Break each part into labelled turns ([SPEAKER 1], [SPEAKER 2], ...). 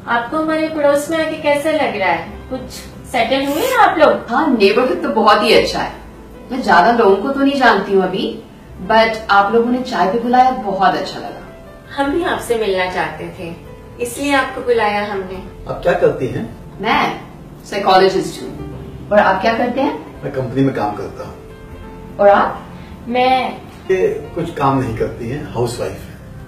[SPEAKER 1] आपको हमारे पड़ोस में आके कैसा लग रहा है? कुछ सेटल हुए हैं आप लोग?
[SPEAKER 2] हाँ, नेबरहुड तो बहुत ही अच्छा है। मैं ज्यादा लोगों को तो नहीं जानती हूँ अभी, बट आप लोगों ने चाय पे बुलाया, बहुत अच्छा लगा।
[SPEAKER 1] हम भी आपसे मिलना चाहते थे, इसलिए आपको बुलाया हमने।
[SPEAKER 3] आप क्या करती हैं?
[SPEAKER 2] मैं साइकोलॉजिस्ट हूँ। और आप क्या करते हैं?
[SPEAKER 3] मैं कंपनी में काम करता हूँ।
[SPEAKER 2] और आप?
[SPEAKER 1] मैं
[SPEAKER 3] ये कुछ काम नहीं करती हैं, हाउसवाइफ है।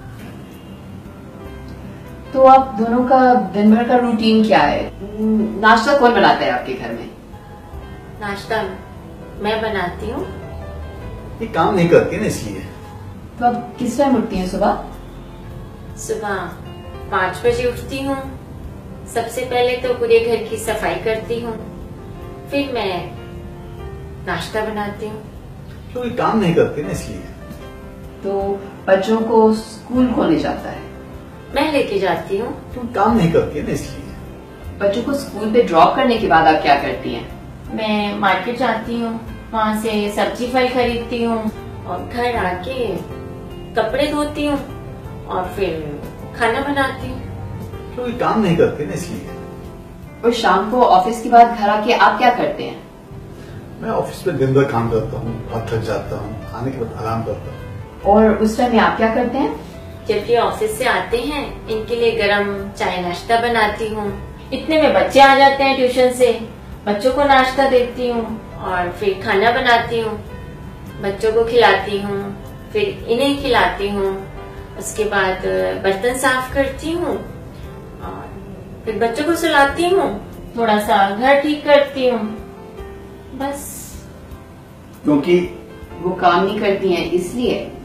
[SPEAKER 2] तो आप दोनों का दिन भर का रूटीन क्या है? नाश्ता कौन बनाता है आपके घर में?
[SPEAKER 1] नाश्ता मैं बनाती हूँ।
[SPEAKER 3] ये काम नहीं करती है ना, इसलिए।
[SPEAKER 2] तो आप किस टाइम उठती हैं सुबह?
[SPEAKER 1] सुबह 5 बजे उठती हूँ। सबसे पहले तो पूरे घर की सफाई करती हूँ, फिर मैं नाश्ता बनाती हूँ।
[SPEAKER 3] तो ये काम नहीं करती ना, इसलिए।
[SPEAKER 2] तो बच्चों को स्कूल कौन ले जाता है?
[SPEAKER 1] मैं लेके जाती हूँ।
[SPEAKER 3] तो काम नहीं करती है ना, इसलिए।
[SPEAKER 2] बच्चों को स्कूल पे ड्रॉप करने के बाद आप क्या करती हैं?
[SPEAKER 1] मैं मार्केट जाती हूँ, वहाँ से सब्जी फल खरीदती हूँ और घर आके कपड़े धोती हूँ और फिर खाना बनाती हूँ।
[SPEAKER 3] तो ये काम नहीं करती ना, इसलिए।
[SPEAKER 2] और शाम को ऑफिस के बाद घर आके आप क्या करते हैं?
[SPEAKER 3] मैं ऑफिस में दिन भर काम करता हूँ, बहुत थक जाता हूँ, आने के बाद आराम करता हूँ।
[SPEAKER 2] और उस टाइम में आप क्या करते हैं?
[SPEAKER 1] जब ये ऑफिस से आते हैं, इनके लिए गरम चाय नाश्ता बनाती हूँ। इतने में बच्चे आ जाते हैं ट्यूशन से, बच्चों को नाश्ता देती हूँ और फिर खाना बनाती हूँ, बच्चों को खिलाती हूँ, फिर इन्हें खिलाती हूँ। उसके बाद बर्तन साफ करती हूँ और फिर बच्चों को सुलाती हूँ, थोड़ा सा घर ठीक करती हूँ, बस।
[SPEAKER 3] क्योंकि
[SPEAKER 2] वो काम नहीं करती हैं इसलिए?